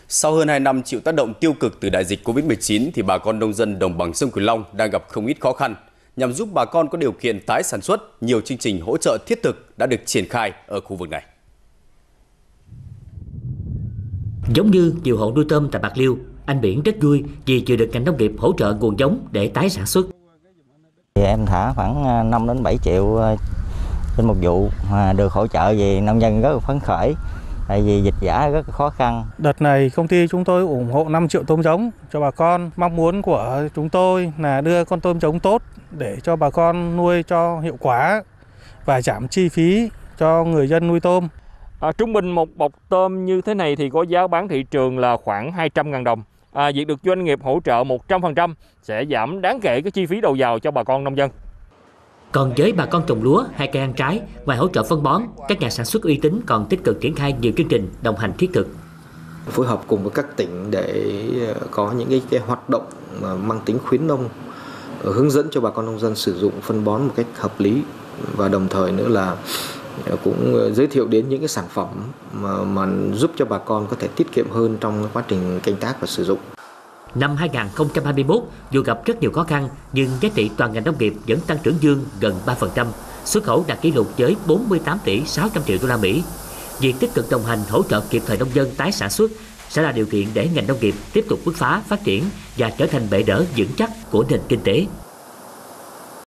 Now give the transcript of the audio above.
Sau hơn 2 năm chịu tác động tiêu cực từ đại dịch Covid-19 thì bà con nông dân đồng bằng sông Cửu Long đang gặp không ít khó khăn. Nhằm giúp bà con có điều kiện tái sản xuất, nhiều chương trình hỗ trợ thiết thực đã được triển khai ở khu vực này. Giống như nhiều hộ nuôi tôm tại Bạc Liêu, anh Biển rất vui vì vừa được ngành nông nghiệp hỗ trợ nguồn giống để tái sản xuất. Em thả khoảng 5 đến 7 triệu trên một vụ, được hỗ trợ vì nông dân rất là phấn khởi. Tại vì dịch giả rất khó khăn. Đợt này công ty chúng tôi ủng hộ 5 triệu tôm giống cho bà con. Mong muốn của chúng tôi là đưa con tôm giống tốt để cho bà con nuôi cho hiệu quả và giảm chi phí cho người dân nuôi tôm. Trung bình một bọc tôm như thế này thì có giá bán thị trường là khoảng 200.000 đồng. Việc được doanh nghiệp hỗ trợ 100% sẽ giảm đáng kể cái chi phí đầu vào cho bà con nông dân. Còn với bà con trồng lúa hay cây ăn trái, ngoài hỗ trợ phân bón, các nhà sản xuất uy tín còn tích cực triển khai nhiều chương trình đồng hành thiết thực. Phối hợp cùng với các tỉnh để có những cái hoạt động mang tính khuyến nông, hướng dẫn cho bà con nông dân sử dụng phân bón một cách hợp lý, và đồng thời nữa là cũng giới thiệu đến những cái sản phẩm mà giúp cho bà con có thể tiết kiệm hơn trong quá trình canh tác và sử dụng. Năm 2021, dù gặp rất nhiều khó khăn, nhưng giá trị toàn ngành nông nghiệp vẫn tăng trưởng dương gần 3%, xuất khẩu đạt kỷ lục với 48 tỷ 600 triệu đô la Mỹ. Việc tích cực đồng hành hỗ trợ kịp thời nông dân tái sản xuất sẽ là điều kiện để ngành nông nghiệp tiếp tục bứt phá phát triển và trở thành bệ đỡ vững chắc của nền kinh tế.